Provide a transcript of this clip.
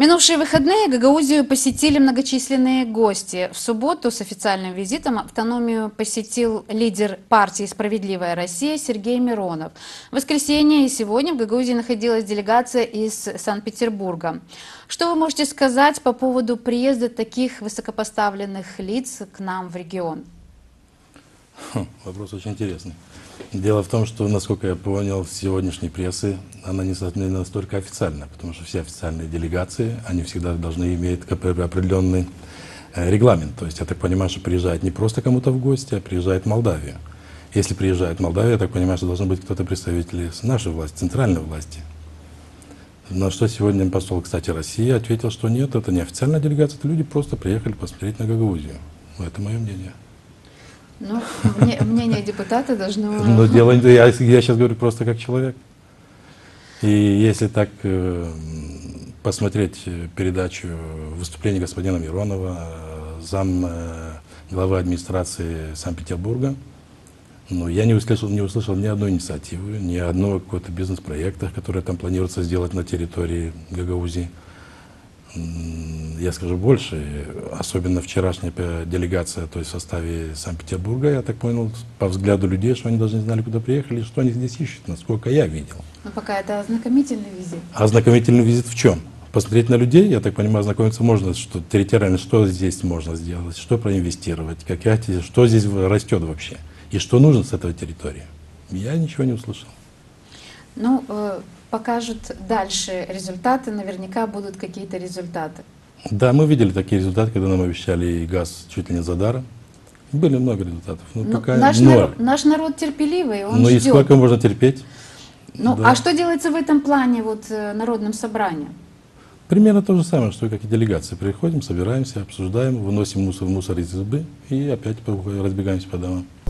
Минувшие выходные Гагаузию посетили многочисленные гости. В субботу с официальным визитом автономию посетил лидер партии «Справедливая Россия» Сергей Миронов. В воскресенье и сегодня в Гагаузии находилась делегация из Санкт-Петербурга. Что вы можете сказать по поводу приезда таких высокопоставленных лиц к нам в регион? Вопрос очень интересный. Дело в том, что, насколько я понял, с сегодняшней прессы она не настолько официальна, потому что все официальные делегации, они всегда должны иметь определенный регламент. То есть я так понимаю, что приезжает не просто кому-то в гости, а приезжает в Молдавию. Если приезжает в Молдавию, я так понимаю, что должен быть кто-то представитель с нашей власти, центральной власти. На что сегодня посол, кстати, России ответил, что нет, это не официальная делегация, это люди просто приехали посмотреть на Гагаузию. Это мое мнение. Ну, мнение депутата должно... Но дело, я сейчас говорю просто как человек. И если так посмотреть передачу выступления господина Миронова, главы администрации Санкт-Петербурга, ну, я не услышал ни одной инициативы, ни одного какого-то бизнес-проекта, который там планируется сделать на территории Гагаузии. Я скажу больше, особенно вчерашняя делегация, то есть в составе Санкт-Петербурга, я так понял, по взгляду людей, что они даже не знали, куда приехали, что они здесь ищут, насколько я видел. Но пока это ознакомительный визит. Ознакомительный визит в чем? Посмотреть на людей, я так понимаю, ознакомиться можно, что территориально, что здесь можно сделать, что проинвестировать, что здесь растет вообще, и что нужно с этой территории. Я ничего не услышал. Ну, покажут дальше результаты, наверняка будут какие-то результаты. Да, мы видели такие результаты, когда нам обещали газ чуть ли не за даром. Были много результатов. Но пока наш народ терпеливый, он ждет. И сколько можно терпеть? Ну, да. А что делается в этом плане вот народным собранием? Примерно то же самое, что и как и делегации. Приходим, собираемся, обсуждаем, выносим мусор из избы и опять разбегаемся по домам.